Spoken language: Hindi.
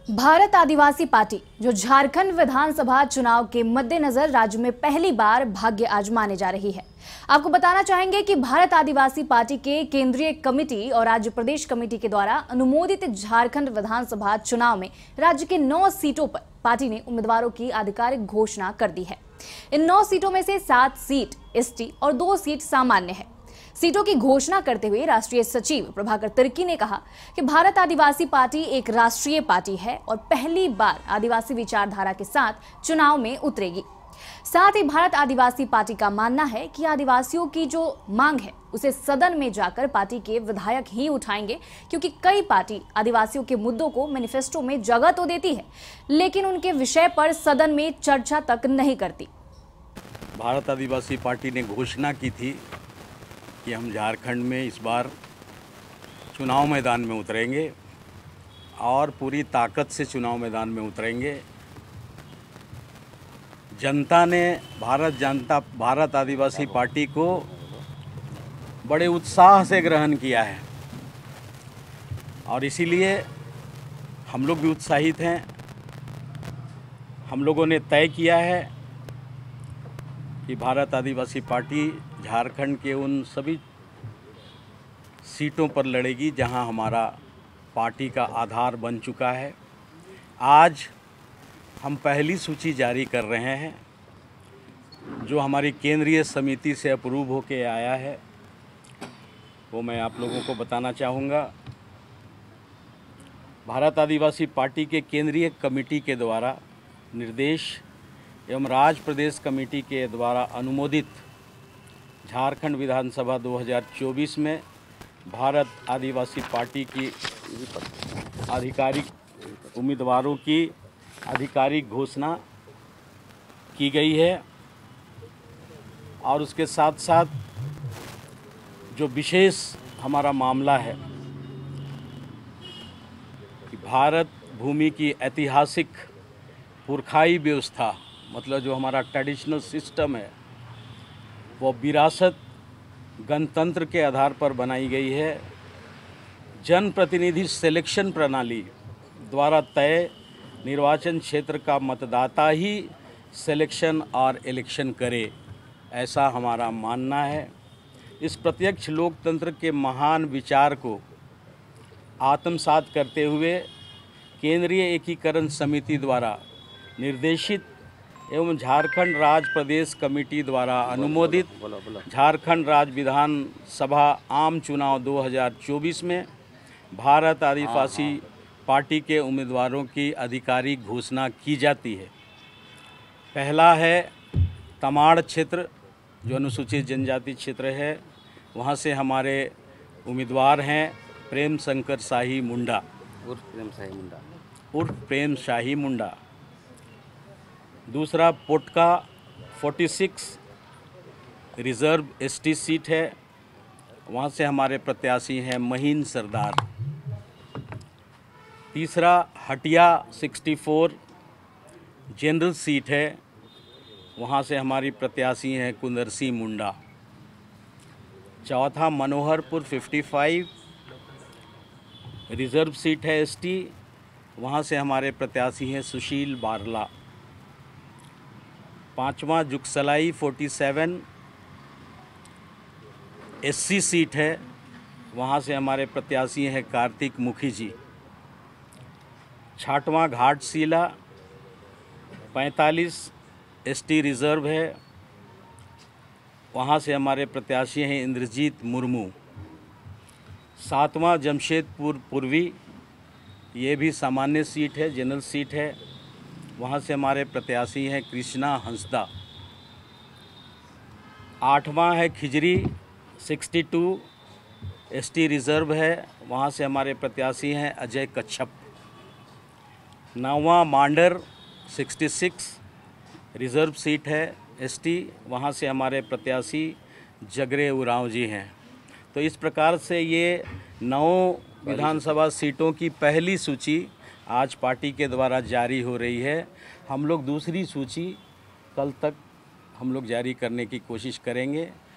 भारत आदिवासी पार्टी जो झारखंड विधानसभा चुनाव के मद्देनजर राज्य में पहली बार भाग्य आजमाने जा रही है। आपको बताना चाहेंगे कि भारत आदिवासी पार्टी के केंद्रीय कमेटी और राज्य प्रदेश कमेटी के द्वारा अनुमोदित झारखंड विधानसभा चुनाव में राज्य के 9 सीटों पर पार्टी ने उम्मीदवारों की आधिकारिक घोषणा कर दी है। इन 9 सीटों में से 7 सीट एसटी और 2 सीट सामान्य है। सीटों की घोषणा करते हुए राष्ट्रीय सचिव प्रभाकर तिर्की ने कहा कि भारत आदिवासी पार्टी एक राष्ट्रीय पार्टी है और पहली बार आदिवासी विचारधारा के साथ चुनाव में उतरेगी। साथ ही भारत आदिवासी पार्टी का मानना है कि आदिवासियों की जो मांग है उसे सदन में जाकर पार्टी के विधायक ही उठाएंगे, क्योंकि कई पार्टी आदिवासियों के मुद्दों को मैनिफेस्टो में जगह तो देती है लेकिन उनके विषय पर सदन में चर्चा तक नहीं करती। भारत आदिवासी पार्टी ने घोषणा की थी कि हम झारखंड में इस बार चुनाव मैदान में उतरेंगे और पूरी ताकत से चुनाव मैदान में उतरेंगे। जनता ने भारत आदिवासी पार्टी को बड़े उत्साह से ग्रहण किया है और इसीलिए हम लोग भी उत्साहित हैं। हम लोगों ने तय किया है कि भारत आदिवासी पार्टी झारखंड के उन सभी सीटों पर लड़ेगी जहां हमारा पार्टी का आधार बन चुका है। आज हम पहली सूची जारी कर रहे हैं जो हमारी केंद्रीय समिति से अप्रूव होके आया है, वो मैं आप लोगों को बताना चाहूँगा। भारत आदिवासी पार्टी के केंद्रीय कमेटी के द्वारा निर्देश एवं राज्य प्रदेश कमेटी के द्वारा अनुमोदित झारखंड विधानसभा 2024 में भारत आदिवासी पार्टी की आधिकारिक उम्मीदवारों की आधिकारिक घोषणा की गई है और उसके साथ साथ जो विशेष हमारा मामला है कि भारत भूमि की ऐतिहासिक पुरखाई व्यवस्था, मतलब जो हमारा ट्रेडिशनल सिस्टम है, वो विरासत गणतंत्र के आधार पर बनाई गई है। जनप्रतिनिधि सिलेक्शन प्रणाली द्वारा तय निर्वाचन क्षेत्र का मतदाता ही सिलेक्शन और इलेक्शन करे, ऐसा हमारा मानना है। इस प्रत्यक्ष लोकतंत्र के महान विचार को आत्मसात करते हुए केंद्रीय एकीकरण समिति द्वारा निर्देशित एवं झारखंड राज्य प्रदेश कमेटी द्वारा अनुमोदित झारखंड राज्य विधानसभा आम चुनाव 2024 में भारत आदिवासी पार्टी के उम्मीदवारों की आधिकारिक घोषणा की जाती है। पहला है तमाड़ क्षेत्र, जो अनुसूचित जनजाति क्षेत्र है, वहाँ से हमारे उम्मीदवार हैं प्रेम शंकर शाही मुंडा उर्फ प्रेम शाही मुंडा। दूसरा पोटका 46 रिजर्व एसटी सीट है, वहाँ से हमारे प्रत्याशी हैं महीन सरदार। तीसरा हटिया 64 जनरल सीट है, वहाँ से हमारी प्रत्याशी हैं कुंदरसी मुंडा। चौथा मनोहरपुर 55 रिजर्व सीट है एसटी, वहाँ से हमारे प्रत्याशी हैं सुशील बारला। पांचवा जुगसलाई 47 एससी सीट है, वहाँ से हमारे प्रत्याशी हैं कार्तिक मुखी जी। छठवां घाटशिला 45 एसटी रिजर्व है, वहाँ से हमारे प्रत्याशी हैं इंद्रजीत मुर्मू। सातवां जमशेदपुर पूर्वी, ये भी सामान्य सीट है, जनरल सीट है, वहाँ से हमारे प्रत्याशी हैं कृष्णा हंसदा। आठवां है खिजरी 62 एसटी रिजर्व है, वहाँ से हमारे प्रत्याशी हैं अजय कच्छप। नौवां मांडर 66 रिजर्व सीट है एसटी, वहाँ से हमारे प्रत्याशी जगरे उरांव जी हैं। तो इस प्रकार से ये 9 विधानसभा सीटों की पहली सूची आज पार्टी के द्वारा जारी हो रही है। हम लोग दूसरी सूची कल तक हम लोग जारी करने की कोशिश करेंगे।